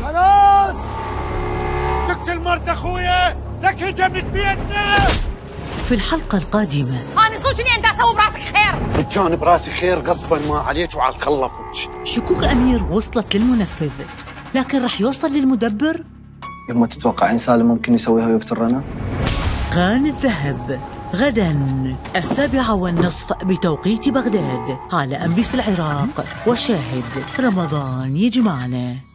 خلاص تقتل مرت اخويا لك هجمت بيدنا. في الحلقة القادمة أنا صوتني أنت أسوي براسك خير. كان براسي خير غصبا ما عليك وعلى خلفك. شكوك أمير وصلت للمنفذ، لكن رح يوصل للمدبر؟ يما تتوقعين سالم ممكن يسويها ويقتل رنا؟ خان الذهب غدا 7:30 بتوقيت بغداد على أنبيس العراق. وشاهد رمضان يجمعنا.